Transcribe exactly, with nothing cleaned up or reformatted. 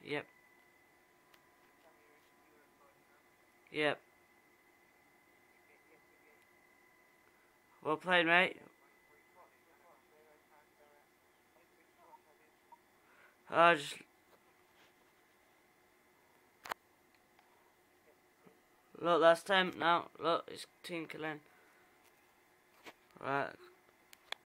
Yep. Yep. Well played, mate. I just look last time now. Look, it's team killing. Right.